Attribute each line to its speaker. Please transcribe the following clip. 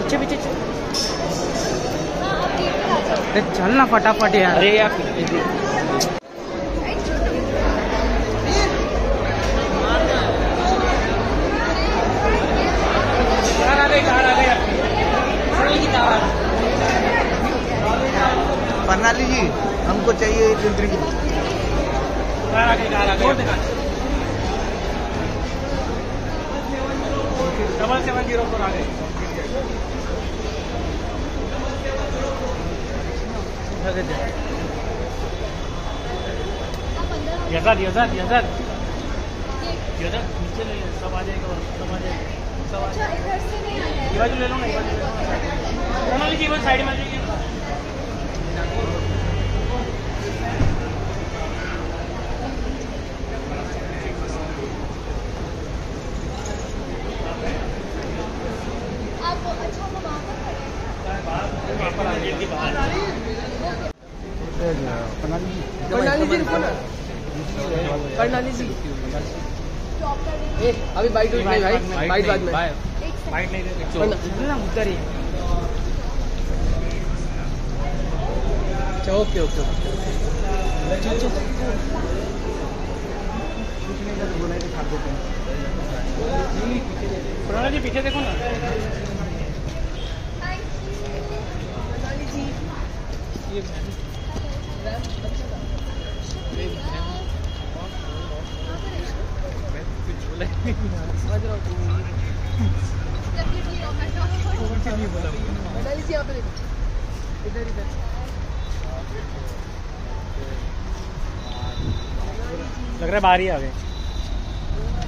Speaker 1: पीछे पीछे चल ना फटाफट यार। अरे यार
Speaker 2: प्रणाली जी हमको चाहिए ड्रिंक।
Speaker 3: 7704 आ गए। यज़ाद यज़ाद यज़ाद यज़ाद नीचे ले सब आ जाएगा, सब आ जाएगा, सब आ जाएगा। ये बाजू ले लो ना, ये बाजू ले लो। प्रणाली जी वो साइड में आ जाइए।
Speaker 1: प्रणाली जी अभी बाइट नहीं भाई, बाइट बाद में,
Speaker 3: बाइट नहीं देते
Speaker 1: उधर ही। ओके ओके
Speaker 3: प्रणाली जी पीछे देखो ना। लग रहा है बाहर ही आ गए।